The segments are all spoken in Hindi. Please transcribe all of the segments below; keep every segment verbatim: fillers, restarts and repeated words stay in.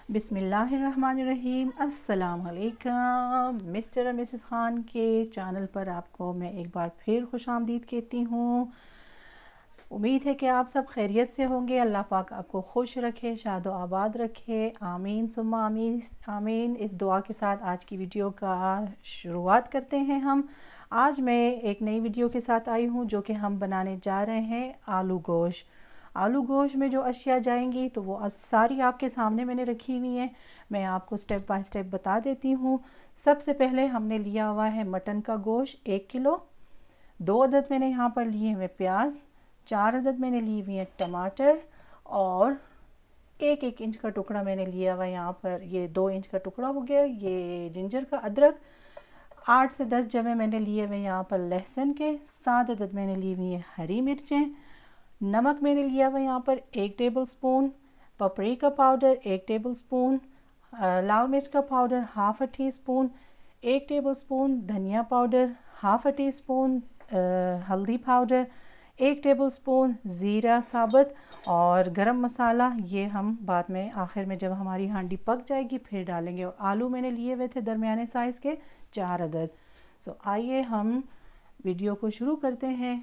बिस्मिल्लाहिर्रहमानिर्रहीम। अस्सलाम वालेकुम। मिस्टर और मिसेस ख़ान के चैनल पर आपको मैं एक बार फिर खुशामदीद कहती हूँ। उम्मीद है कि आप सब खैरियत से होंगे। अल्लाह पाक आपको खुश रखे, शादो आबाद रखे, आमीन सुम्मा आमीन आमीन। इस दुआ के साथ आज की वीडियो का शुरुआत करते हैं हम। आज मैं एक नई वीडियो के साथ आई हूँ जो कि हम बनाने जा रहे हैं आलू गोश्त। आलू गोश्त में जो अशिया जाएंगी तो वो सारी आपके सामने मैंने रखी हुई हैं। मैं आपको स्टेप बाय स्टेप बता देती हूँ। सबसे पहले हमने लिया हुआ है मटन का गोश्त एक किलो। दो अदद मैंने यहाँ पर लिए हुए प्याज, चार अदद मैंने ली हुई है टमाटर और एक एक इंच का टुकड़ा मैंने लिया हुआ यहाँ पर, ये दो इंच का टुकड़ा हो गया ये जिंजर का। अदरक आठ से दस जमे मैंने लिए हुए यहाँ पर लहसुन के। सात अदद मैंने ली हुई है हरी मिर्चें। नमक मैंने लिया हुआ यहाँ पर एक टेबल स्पून। पपरिका पाउडर एक टेबल स्पून। लाल मिर्च का powder half a teaspoon. एक टेबल स्पून धनिया powder, half a teaspoon हल्दी पाउडर, एक टेबल स्पून ज़ीरा साबुत और गरम मसाला। ये हम बाद में आखिर में जब हमारी हांडी पक जाएगी फिर डालेंगे। और आलू मैंने लिए हुए थे दरमियाने साइज़ के चार अदद। सो आइए हम वीडियो को शुरू करते हैं।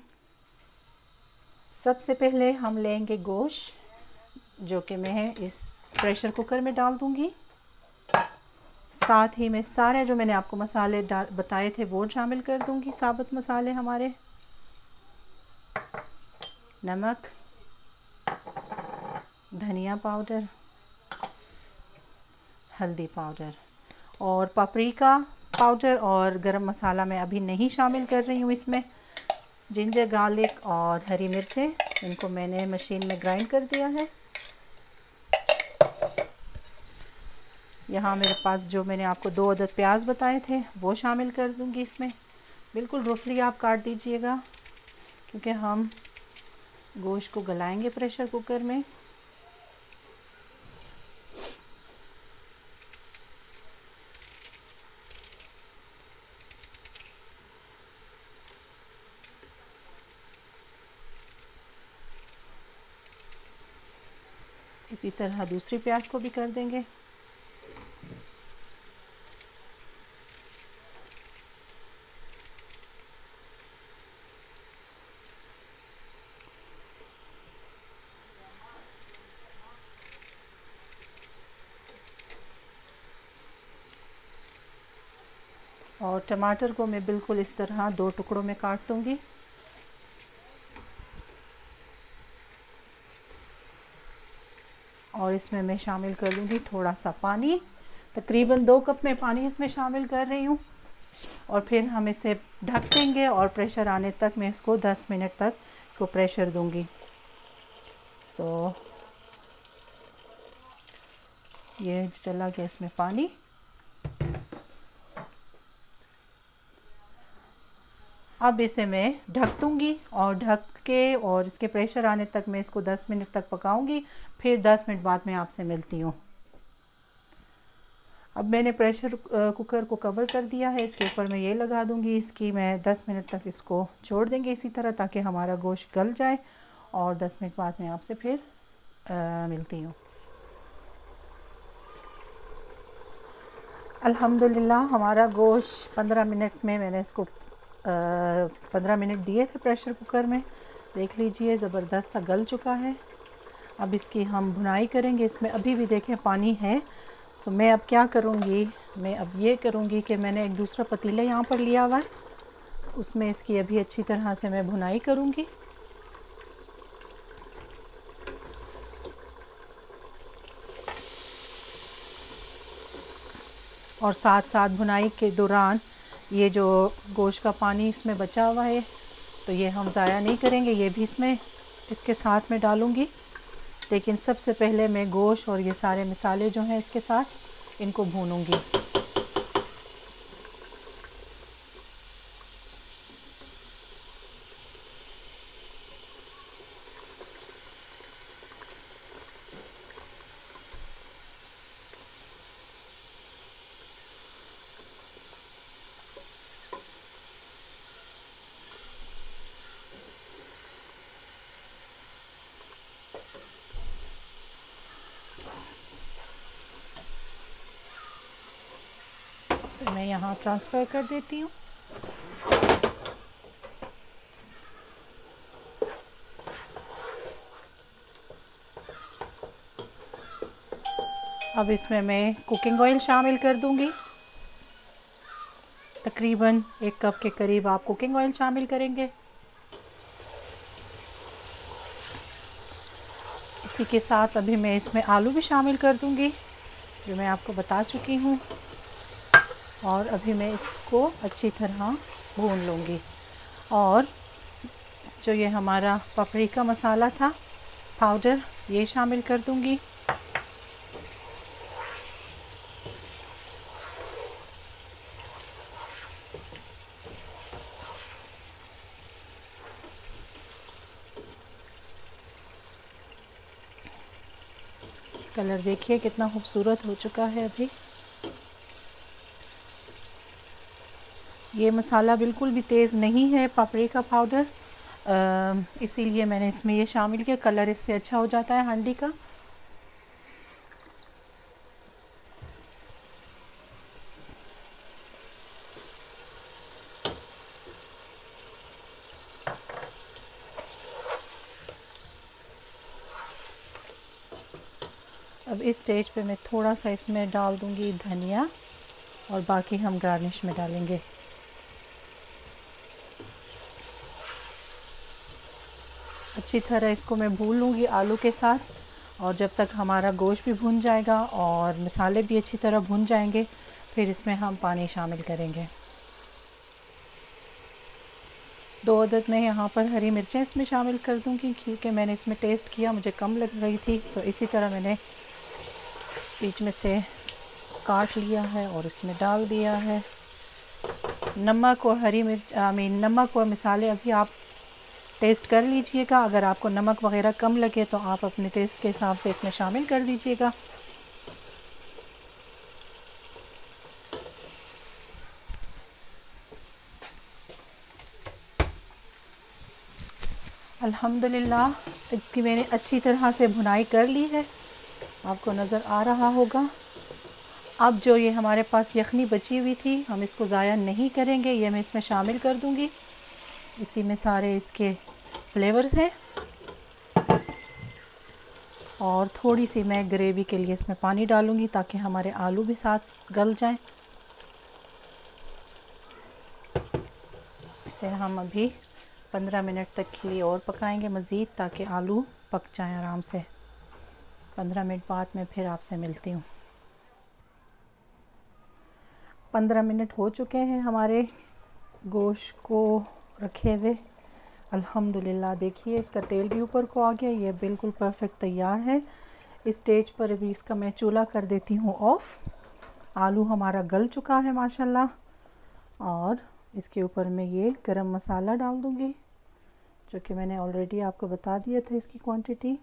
सबसे पहले हम लेंगे गोश्त जो कि मैं इस प्रेशर कुकर में डाल दूंगी। साथ ही में सारे जो मैंने आपको मसाले डाल बताए थे वो शामिल कर दूंगी। साबुत मसाले हमारे, नमक, धनिया पाउडर, हल्दी पाउडर और पापरिका पाउडर और गरम मसाला मैं अभी नहीं शामिल कर रही हूँ इसमें। जिंजर गार्लिक और हरी मिर्चें, इनको मैंने मशीन में ग्राइंड कर दिया है। यहाँ मेरे पास जो मैंने आपको दो अदद प्याज बताए थे वो शामिल कर दूंगी इसमें। बिल्कुल रफली आप काट दीजिएगा क्योंकि हम गोश्त को गलाएंगे प्रेशर कुकर में। इसी तरह दूसरी प्याज को भी कर देंगे। और टमाटर को मैं बिल्कुल इस तरह दो टुकड़ों में काट दूंगी। और इसमें मैं शामिल कर लूँगी थोड़ा सा पानी, तकरीबन दो कप में पानी इसमें शामिल कर रही हूँ। और फिर हम इसे ढक देंगे और प्रेशर आने तक मैं इसको दस मिनट तक इसको प्रेशर दूंगी। सो ये चला गया इसमें पानी। अब इसे मैं ढक दूंगी और ढक के और इसके प्रेशर आने तक मैं इसको दस मिनट तक पकाऊंगी। फिर दस मिनट बाद मैं आपसे मिलती हूँ। अब मैंने प्रेशर कुकर को कवर कर दिया है। इसके ऊपर मैं ये लगा दूंगी इसकी मैं दस मिनट तक इसको छोड़ देंगे इसी तरह ताकि हमारा गोश्त गल जाए। और दस मिनट बाद मैं आपसे फिर आ, मिलती हूँ। अल्हम्दुलिल्लाह हमारा गोश्त पंद्रह मिनट में मैंने इसको पंद्रह मिनट दिए थे प्रेशर कुकर में। देख लीजिए ज़बरदस्त सा गल चुका है। अब इसकी हम भुनाई करेंगे। इसमें अभी भी देखें पानी है। सो मैं अब क्या करूँगी, मैं अब ये करूँगी कि मैंने एक दूसरा पतीला यहाँ पर लिया हुआ है, उसमें इसकी अभी अच्छी तरह से मैं भुनाई करूँगी। और साथ साथ भुनाई के दौरान ये जो गोश्त का पानी इसमें बचा हुआ है तो ये हम ज़ाया नहीं करेंगे, ये भी इसमें इसके साथ में डालूँगी। लेकिन सबसे पहले मैं गोश्त और ये सारे मसाले जो हैं इसके साथ इनको भूनूँगी। इसे मैं यहाँ ट्रांसफ़र कर देती हूँ। अब इसमें मैं कुकिंग ऑयल शामिल कर दूँगी। तकरीबन एक कप के करीब आप कुकिंग ऑयल शामिल करेंगे। इसी के साथ अभी मैं इसमें आलू भी शामिल कर दूँगी, जो मैं आपको बता चुकी हूँ। और अभी मैं इसको अच्छी तरह भून लूँगी। और जो ये हमारा पापरिका मसाला था पाउडर, ये शामिल कर दूँगी। कलर देखिए कितना खूबसूरत हो चुका है। अभी ये मसाला बिल्कुल भी तेज़ नहीं है पापरिका पाउडर, इसीलिए मैंने इसमें ये शामिल किया। कलर इससे अच्छा हो जाता है हांडी का। अब इस स्टेज पे मैं थोड़ा सा इसमें डाल दूंगी धनिया, और बाकी हम गार्निश में डालेंगे। अच्छी तरह इसको मैं भून लूँगी आलू के साथ, और जब तक हमारा गोश्त भी भुन जाएगा और मसाले भी अच्छी तरह भुन जाएंगे, फिर इसमें हम पानी शामिल करेंगे। दो अदद मैं यहाँ पर हरी मिर्चें इसमें शामिल कर दूँगी, क्योंकि मैंने इसमें टेस्ट किया, मुझे कम लग रही थी। तो इसी तरह मैंने बीच में से काट लिया है और इसमें डाल दिया है। नमक और हरी मिर्च आई मीन नमक और मसाले अभी आप टेस्ट कर लीजिएगा। अगर आपको नमक वग़ैरह कम लगे तो आप अपने टेस्ट के हिसाब से इसमें शामिल कर दीजिएगा। अल्हम्दुलिल्लाह इसकी मैंने अच्छी तरह से भुनाई कर ली है, आपको नज़र आ रहा होगा। अब जो ये हमारे पास यखनी बची हुई थी, हम इसको ज़ाया नहीं करेंगे, ये मैं इसमें शामिल कर दूँगी। इसी में सारे इसके फ्लेवर्स हैं। और थोड़ी सी मैं ग्रेवी के लिए इसमें पानी डालूँगी, ताकि हमारे आलू भी साथ गल जाएं। इसे हम अभी पंद्रह मिनट तक के लिए और पकाएंगे मज़ीद, ताकि आलू पक जाएं आराम से। पंद्रह मिनट बाद मैं फिर आपसे मिलती हूँ। पंद्रह मिनट हो चुके हैं हमारे गोश्त को रखे हुए। अल्हम्दुलिल्लाह देखिए इसका तेल भी ऊपर को आ गया, ये बिल्कुल परफेक्ट तैयार है। इस स्टेज पर अभी इसका मैं चूल्हा कर देती हूँ ऑफ़। आलू हमारा गल चुका है माशाल्लाह, और इसके ऊपर मैं ये गरम मसाला डाल दूँगी, जो कि मैंने ऑलरेडी आपको बता दिया था इसकी क्वांटिटी।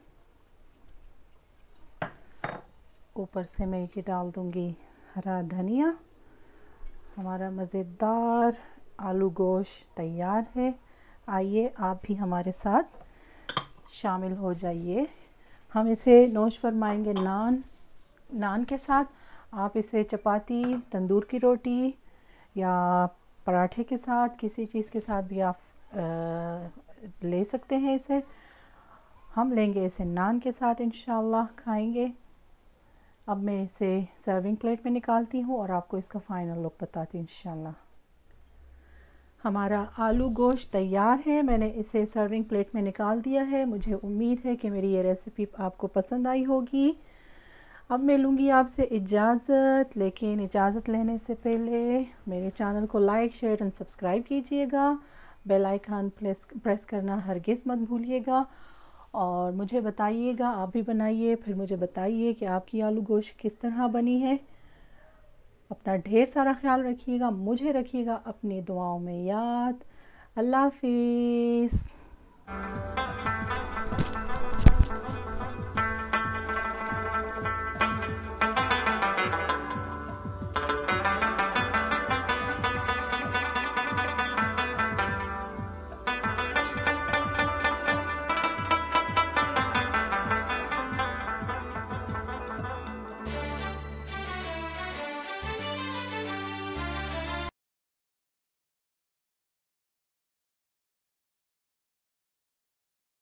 ऊपर से मैं ये डाल दूँगी हरा धनिया। हमारा मज़ेदार आलू गोश्त तैयार है। आइए आप भी हमारे साथ शामिल हो जाइए। हम इसे नोश फरमाएंगे नान नान के साथ। आप इसे चपाती, तंदूर की रोटी या पराठे के साथ, किसी चीज़ के साथ भी आप आ, ले सकते हैं इसे। हम लेंगे इसे नान के साथ, इंशाल्लाह खाएंगे। अब मैं इसे सर्विंग प्लेट में निकालती हूँ और आपको इसका फ़ाइनल लुक बताती हूँ इंशाल्लाह। हमारा आलू गोश्त तैयार है, मैंने इसे सर्विंग प्लेट में निकाल दिया है। मुझे उम्मीद है कि मेरी ये रेसिपी आपको पसंद आई होगी। अब मैं लूँगी आपसे इजाज़त, लेकिन इजाज़त लेने से पहले मेरे चैनल को लाइक, शेयर एंड सब्सक्राइब कीजिएगा। बेल आइकन प्रेस प्रेस करना हरगिज़ मत भूलिएगा। और मुझे बताइएगा, आप भी बनाइए, फिर मुझे बताइए कि आपकी आलू गोश्त किस तरह बनी है। अपना ढेर सारा ख्याल रखिएगा, मुझे रखिएगा अपनी दुआओं में याद। अल्लाह हाफिज़।